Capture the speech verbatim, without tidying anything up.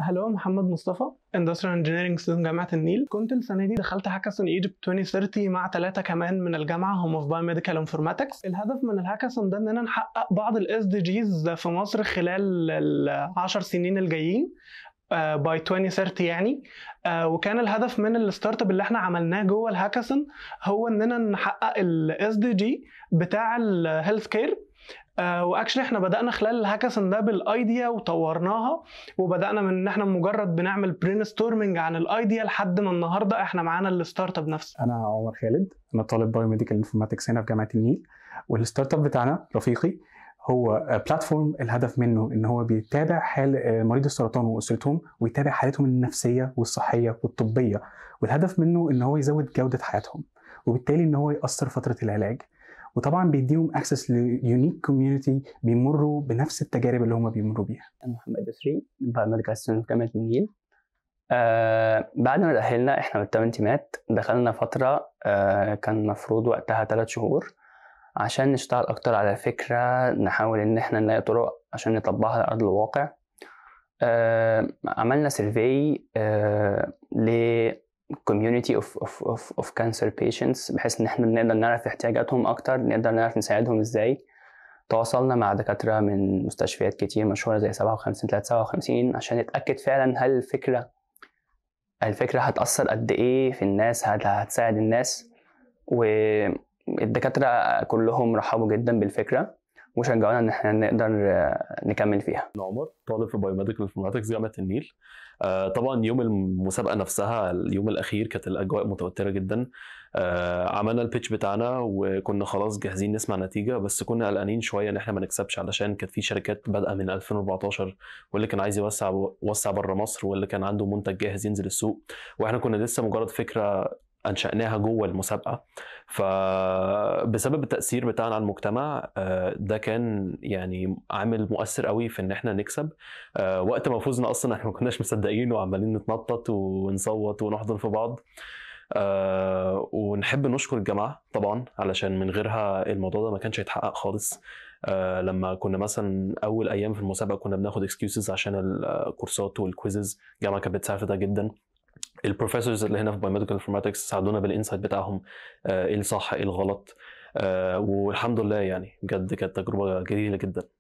هلو محمد مصطفى Industrial Engineering Student جامعة النيل. كنت السنة دي دخلت هاكاثون ايجيبت ألفين وثلاثين مع ثلاثة كمان من الجامعة هم في بايوميديكال انفورماتكس. الهدف من الهاكاثون ده اننا نحقق بعض الاس دي جيز في مصر خلال العشر سنين الجايين باي ألفين وثلاثين يعني. uh, وكان الهدف من الستارت اب اللي احنا عملناه جوه الهاكاثون هو اننا نحقق الاس دي جي بتاع الهيلث كير. آه واكشلي احنا بدانا خلال الهاكاثون ده بالايديا وطورناها، وبدانا من ان احنا مجرد بنعمل برين ستورمنج عن الايديا لحد ما النهارده احنا معانا الستارت اب نفسه. انا عمر خالد، انا طالب بايوميديكال انفورماتكس هنا في جامعه النيل، والستارت اب بتاعنا رفيقي هو بلاتفورم الهدف منه ان هو بيتابع حال مريض السرطان واسرتهم ويتابع حالتهم النفسيه والصحيه والطبيه، والهدف منه ان هو يزود جوده حياتهم وبالتالي ان هو يقصر فتره العلاج، وطبعا بيديهم اكسس ليونيك كوميونتي بيمروا بنفس التجارب اللي هم بيمروا بيها. انا محمد يوسري بايوميديكال ستودنت في جامعه النيل. آه بعد ما تأهلنا احنا بالثمان تيمات دخلنا فتره آه كان المفروض وقتها ثلاث شهور عشان نشتغل اكتر على فكره، نحاول ان احنا نلاقي طرق عشان نطبقها على ارض الواقع. آه عملنا سيرفي آه ل community of of of of cancer patients بحيث ان احنا نقدر نعرف احتياجاتهم اكتر، نقدر نعرف نساعدهم ازاي. تواصلنا مع دكاتره من مستشفيات كتير مشهوره زي سبعة وخمسين ثلاثمية وسبعة وخمسين عشان نتاكد فعلا هل الفكره الفكره هتاثر قد ايه في الناس، هتساعد الناس. والدكاتره كلهم رحبوا جدا بالفكره وشجعونا ان احنا نقدر نكمل فيها. انا عمر طالب في بايوميديكال انفورماتكس جامعه النيل. آه طبعا يوم المسابقه نفسها اليوم الاخير كانت الاجواء متوتره جدا. آه عملنا البيتش بتاعنا وكنا خلاص جاهزين نسمع نتيجه، بس كنا قلقانين شويه ان احنا ما نكسبش علشان كانت في شركات بادئه من ألفين وأربعتاشر، واللي كان عايز يوسع وسع بره مصر، واللي كان عنده منتج جاهز ينزل السوق، واحنا كنا لسه مجرد فكره انشأناها جوه المسابقه. فبسبب التاثير بتاعنا على المجتمع ده كان يعني عامل مؤثر قوي في ان احنا نكسب. وقت ما فوزنا اصلا احنا ما كناش مصدقين وعمالين نتنطط ونصوت ونحضن في بعض. ونحب نشكر الجامعه طبعا علشان من غيرها الموضوع ده ما كانش هيتحقق خالص. لما كنا مثلا اول ايام في المسابقه كنا بناخد اكسكيوزز عشان الكورسات والكويزز، الجامعه كانت بتساعد في ده جدا. البروفيسورز اللي هنا في بايوميديكال انفورماتكس ساعدونا بالانسايت بتاعهم، ايه الصح ايه الغلط. والحمد لله يعني بجد كانت تجربه جميله جدا.